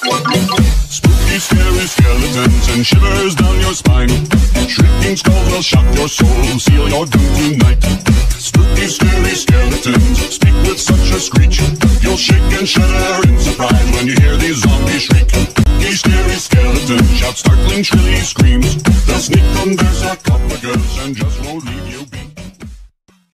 Spooky, scary skeletons and shivers down your spine. Shrieking skulls will shock your soul, seal your doom tonight. Spooky, scary skeletons speak with such a screech. You'll shake and shudder in surprise when you hear these zombies shriek. Spooky, scary skeletons shout startling, shrilly screams. They'll sneak under sarcophagus and just won't leave.